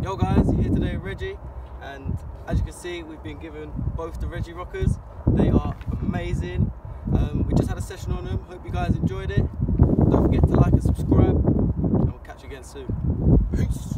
Yo guys, you're here today with Reggie, and as you can see we've been given both the Reggie Rockers. They are amazing. We just had a session on them, hope you guys enjoyed it. Don't forget to like and subscribe, and we'll catch you again soon. Peace!